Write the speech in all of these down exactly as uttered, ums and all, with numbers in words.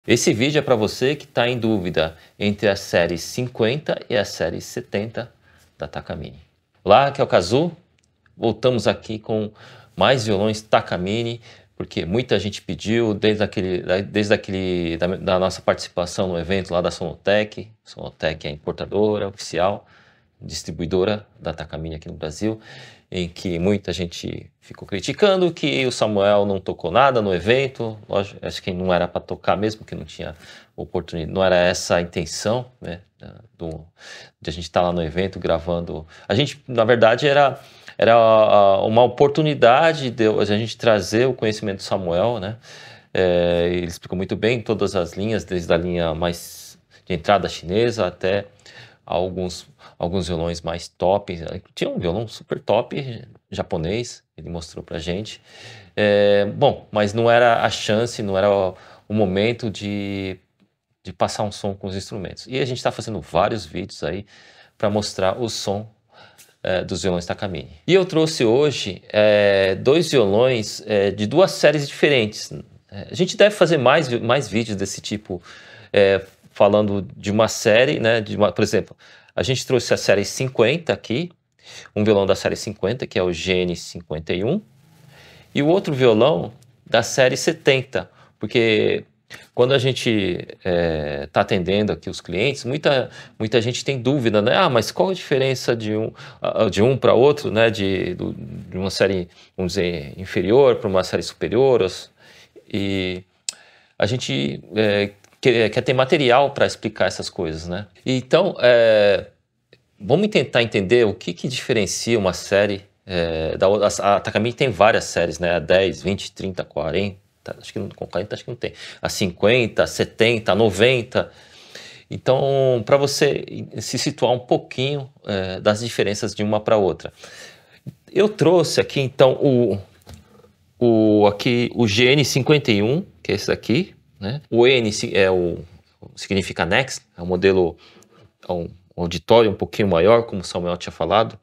Esse vídeo é para você que está em dúvida entre a série cinquenta e a série setenta da Takamine. Olá, aqui é o Kazu. Voltamos aqui com mais violões Takamine, porque muita gente pediu desde, aquele, desde aquele, da, da nossa participação no evento lá da Sonotec. Sonotec é a importadora oficial, distribuidora da Takamine aqui no Brasil, em que muita gente ficou criticando que o Samuel não tocou nada no evento. Lógico, acho que não era para tocar mesmo, que não tinha oportunidade, não era essa a intenção, né, do, de a gente estar lá no evento gravando. A gente, na verdade, era, era uma oportunidade de a gente trazer o conhecimento do Samuel, né? É, ele explicou muito bem todas as linhas, desde a linha mais de entrada chinesa até alguns, alguns violões mais top. Tinha um violão super top japonês, ele mostrou pra gente. É, bom, mas não era a chance, não era o, o momento de, de passar um som com os instrumentos. E a gente está fazendo vários vídeos aí para mostrar o som é, dos violões Takamine. E eu trouxe hoje é, dois violões é, de duas séries diferentes. A gente deve fazer mais, mais vídeos desse tipo, é, falando de uma série, né, de uma, por exemplo, a gente trouxe a série cinquenta aqui, um violão da série cinquenta, que é o G N cinquenta e um, e o outro violão da série setenta, porque quando a gente está é, atendendo aqui os clientes, muita, muita gente tem dúvida, né? Ah, mas qual a diferença de um, de um para outro, né? De, de uma série, vamos dizer, inferior para uma série superior, e a gente é, quer, quer ter material para explicar essas coisas, né? Então, é, vamos tentar entender o que, que diferencia uma série é, da outra. A Takamine tem várias séries, né? A dez, vinte, trinta, quarenta, acho que com quarenta acho que não tem. A cinquenta, setenta, noventa. Então, para você se situar um pouquinho é, das diferenças de uma para outra. Eu trouxe aqui, então, o, o, aqui, o G N cinquenta e um, que é esse aqui, né? O N é o, significa Next, é um modelo, é um auditório um pouquinho maior, como o Samuel tinha falado.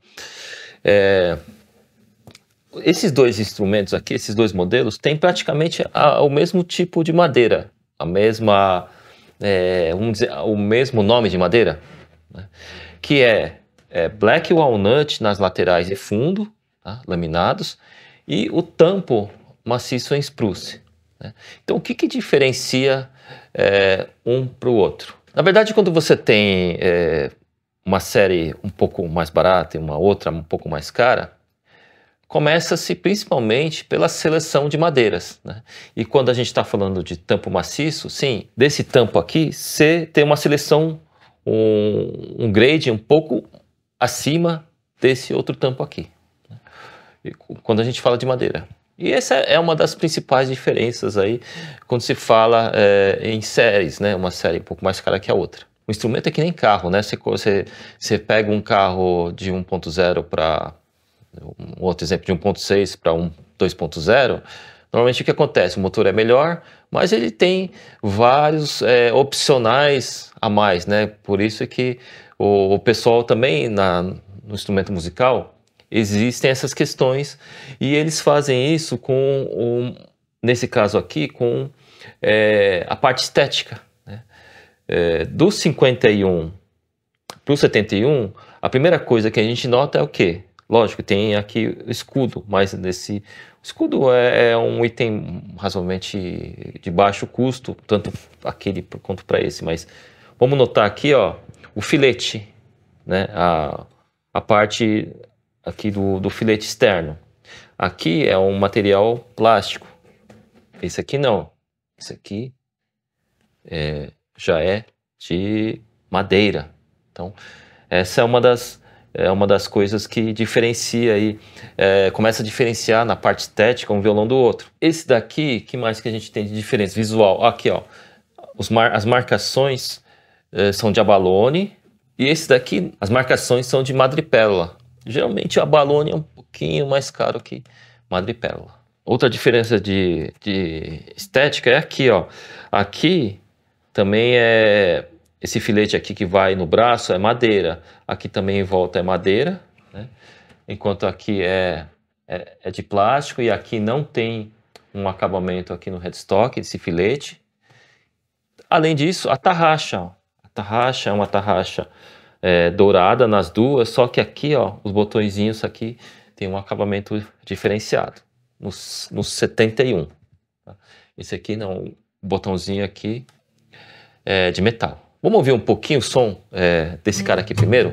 É, esses dois instrumentos aqui, esses dois modelos, têm praticamente a, o mesmo tipo de madeira, a mesma, é, vamos dizer, o mesmo nome de madeira, né? Que é, é Black Walnut nas laterais e fundo, tá? Laminados, e o tampo maciço em spruce, né? Então, o que, que diferencia é, um para o outro? Na verdade, quando você tem é, uma série um pouco mais barata e uma outra um pouco mais cara, começa-se principalmente pela seleção de madeiras, né? E quando a gente está falando de tampo maciço, sim, desse tampo aqui, você tem uma seleção, um, um grade um pouco acima desse outro tampo aqui, né? E quando a gente fala de madeira. E essa é uma das principais diferenças aí quando se fala é, em séries, né? Uma série um pouco mais cara que a outra. O instrumento é que nem carro, né? Você, você, você pega um carro de um ponto zero para um outro exemplo de um ponto seis para um dois ponto zero, normalmente o que acontece? O motor é melhor, mas ele tem vários é, opcionais a mais, né? Por isso é que o, o pessoal também na, no instrumento musical existem essas questões e eles fazem isso com, um, nesse caso aqui, com é, a parte estética, né? É, do cinquenta e um para o setenta e um, a primeira coisa que a gente nota é o quê? Lógico, tem aqui o escudo, mas desse, o escudo é, é um item razoavelmente de baixo custo, tanto aquele quanto para esse, mas vamos notar aqui, ó, o filete, né, a, a parte aqui do, do filete externo. Aqui é um material plástico, esse aqui não, esse aqui é, já é de madeira. Então, essa é uma das É uma das coisas que diferencia aí, é, começa a diferenciar na parte estética um violão do outro. Esse daqui, que mais que a gente tem de diferença visual? Aqui, ó, os mar, as marcações é, são de abalone, e esse daqui, as marcações são de madrepérola. Geralmente o abalone é um pouquinho mais caro que madrepérola. Outra diferença de, de estética é aqui, ó. Aqui também é... Esse filete aqui que vai no braço é madeira, aqui também em volta é madeira, né? Enquanto aqui é, é, é de plástico e aqui não tem um acabamento aqui no headstock, esse filete. Além disso, a tarraxa, ó. A tarraxa é uma tarraxa é, dourada nas duas, só que aqui, ó, os botõezinhos aqui tem um acabamento diferenciado, no, no setenta e um. Tá? Esse aqui não, o botãozinho aqui é de metal. Vamos ouvir um pouquinho o som é, desse cara aqui primeiro?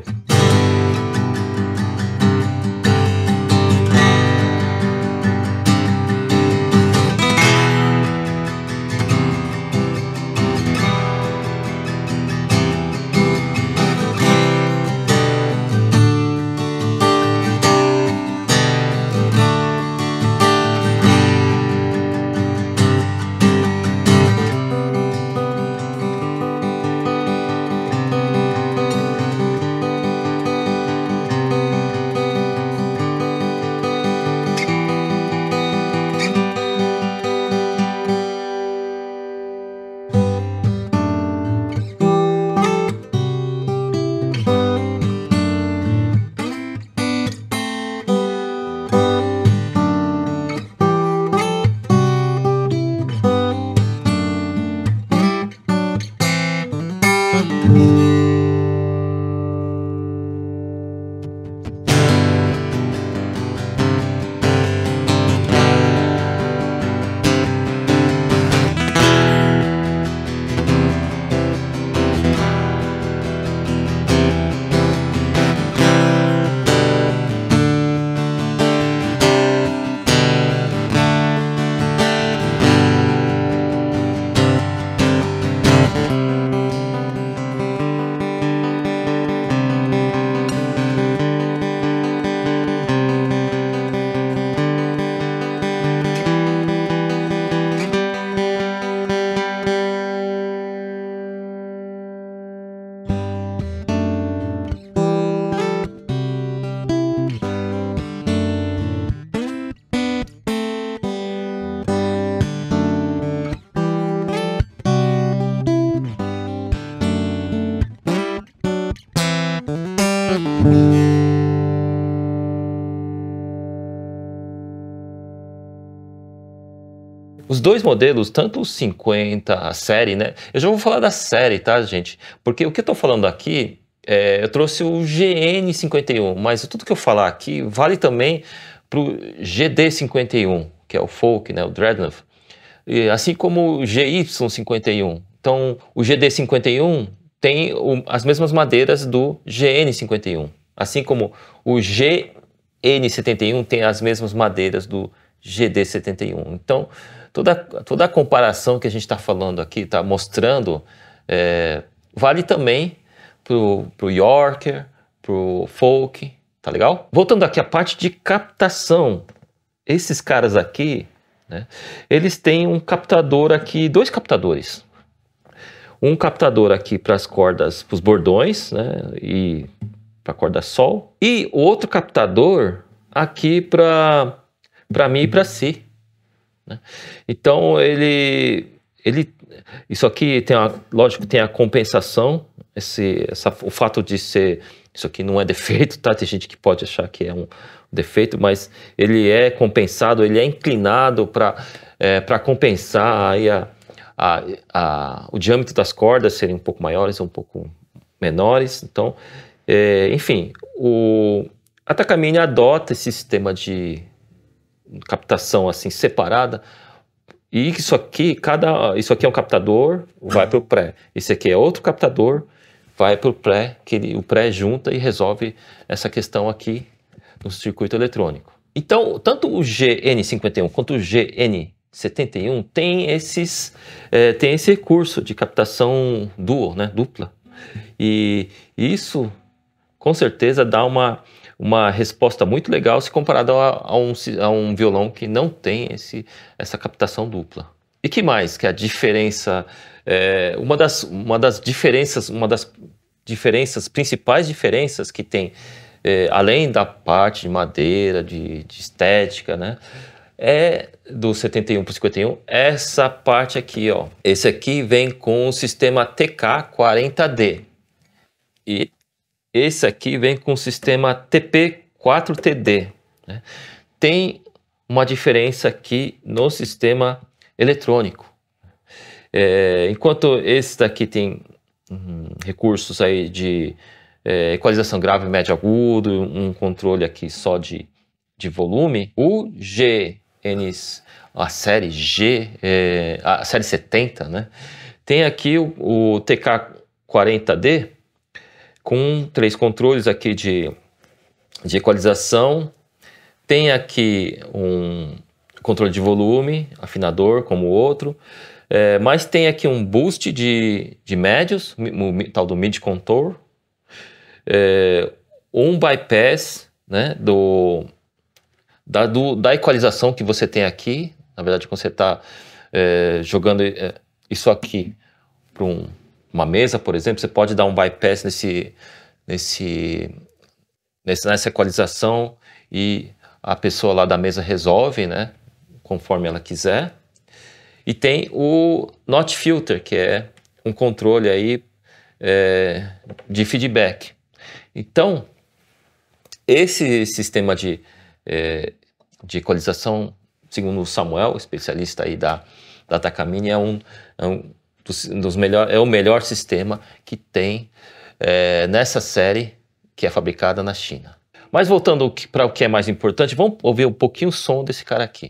Os dois modelos, tanto o cinquenta, a série, né? Eu já vou falar da série, tá, gente? Porque o que eu tô falando aqui, é, eu trouxe o G N cinquenta e um, mas tudo que eu falar aqui vale também pro G D cinquenta e um, que é o folk, né? O Dreadnought. E, assim como o G Y cinquenta e um. Então, o G D cinquenta e um tem o, as mesmas madeiras do G N cinquenta e um. Assim como o G N setenta e um tem as mesmas madeiras do G D setenta e um. Então, toda, toda a comparação que a gente está falando aqui, está mostrando, é, vale também para o Yorker, para o Folk, tá legal? Voltando aqui à parte de captação, esses caras aqui, né, eles têm um captador aqui, dois captadores. Um captador aqui para as cordas, para os bordões, né, e para a corda Sol, e outro captador aqui para para Mi e para Si, né? Então ele, ele, isso aqui tem a, lógico, tem a compensação, esse, essa, o fato de ser, isso aqui não é defeito, tá? Tem gente que pode achar que é um defeito, mas ele é compensado, ele é inclinado para é, para compensar aí a, a, a, o diâmetro das cordas serem um pouco maiores ou um pouco menores. Então, é, enfim, o, a Takamine adota esse sistema de captação assim separada, e isso aqui, cada, isso aqui é um captador, vai para o pré, esse aqui é outro captador, vai para o pré, que ele, o pré junta e resolve essa questão aqui no circuito eletrônico. Então, tanto o G N cinquenta e um quanto o G N setenta e um tem, esses, é, tem esse recurso de captação dual, né, dupla, e isso com certeza dá uma uma resposta muito legal se comparado a, a, um, a um violão que não tem esse, essa captação dupla. E que mais? Que a diferença, é, uma, das, uma das diferenças, uma das diferenças, principais diferenças que tem, é, além da parte de madeira, de, de estética, né, é do setenta e um para o cinquenta e um, essa parte aqui, ó. Esse aqui vem com o sistema T K quarenta D. E esse aqui vem com o sistema T P quatro T D, né? Tem uma diferença aqui no sistema eletrônico. É, enquanto esse daqui tem hum, recursos aí de é, equalização grave, médio, agudo, um controle aqui só de, de volume, o G N, a série G, é, a série setenta, né, tem aqui o, o T K quarenta D com três controles aqui de, de equalização, tem aqui um controle de volume, afinador como o outro, é, mas tem aqui um boost de, de médios, o tal do mid contour, é, um bypass, né, do, da, do, da equalização que você tem aqui. Na verdade, quando você está é, jogando é, isso aqui para um, uma mesa, por exemplo, você pode dar um bypass nesse, nesse, nesse, nessa equalização e a pessoa lá da mesa resolve, né, conforme ela quiser. E tem o Notch Filter, que é um controle aí é, de feedback. Então, esse sistema de, é, de equalização, segundo o Samuel, especialista aí da, da Takamine, é um, é um dos, dos melhor, é o melhor sistema que tem é, nessa série que é fabricada na China. Mas voltando para o que é mais importante, vamos ouvir um pouquinho o som desse cara aqui.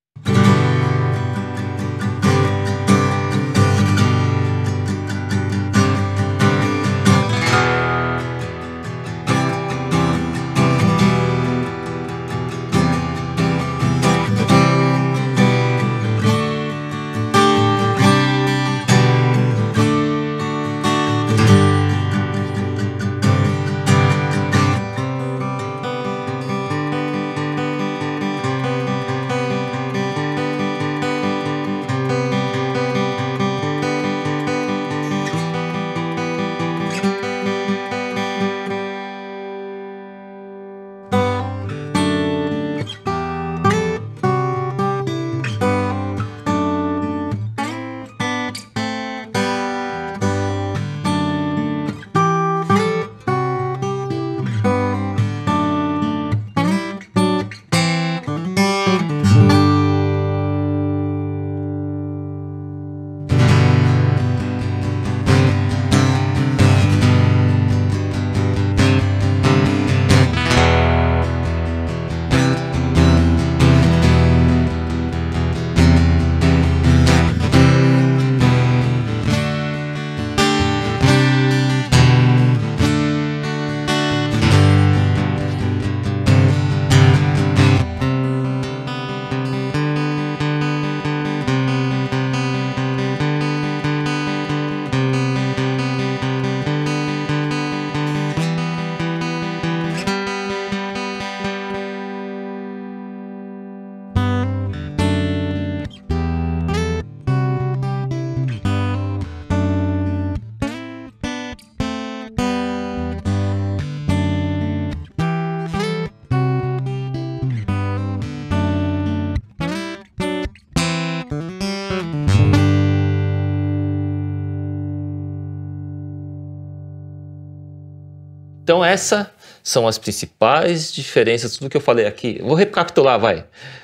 Então essas são as principais diferenças, tudo que eu falei aqui. Vou recapitular, vai.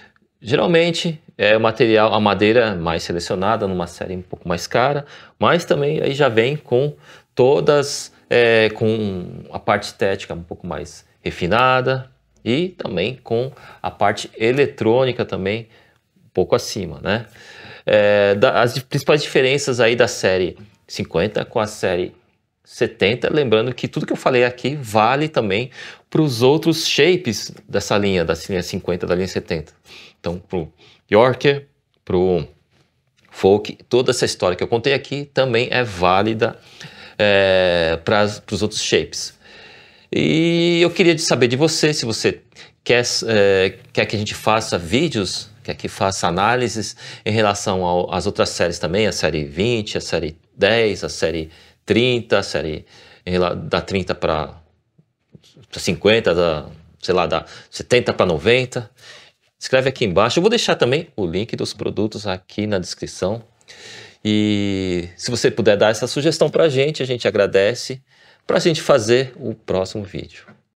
Geralmente é o material, a madeira mais selecionada numa série um pouco mais cara, mas também aí já vem com todas, é, com a parte estética um pouco mais refinada e também com a parte eletrônica também um pouco acima, né? É, da, as principais diferenças aí da série cinquenta com a série setenta, lembrando que tudo que eu falei aqui vale também para os outros shapes dessa linha, da linha cinquenta, da linha setenta. Então, para o Yorker, para o Folk, toda essa história que eu contei aqui também é válida é, para os outros shapes. E eu queria saber de você, se você quer, é, quer que a gente faça vídeos, quer que faça análises em relação ao, às outras séries também, a série vinte, a série dez, a série trinta, a série da trinta para cinquenta, da, sei lá, da setenta para noventa. Escreve aqui embaixo. Eu vou deixar também o link dos produtos aqui na descrição. E se você puder dar essa sugestão para a gente, a gente agradece, para a gente fazer o próximo vídeo.